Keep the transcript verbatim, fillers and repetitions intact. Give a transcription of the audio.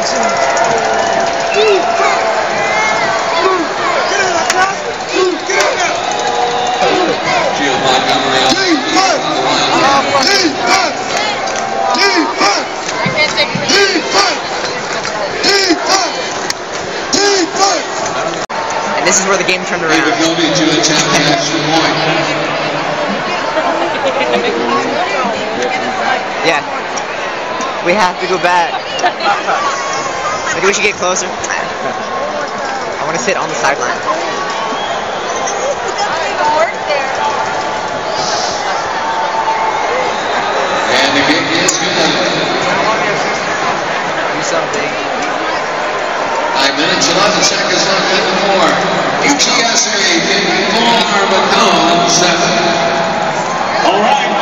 And this is where the game turned around. Bacone to attempt an extra point. Yeah. We have to go back. Maybe we should get closer. I want to sit on the sideline. And the kick is good. Do something. Five minutes, eleven seconds left in the fourth. U T S A fifty-four, Bacone seven. All right.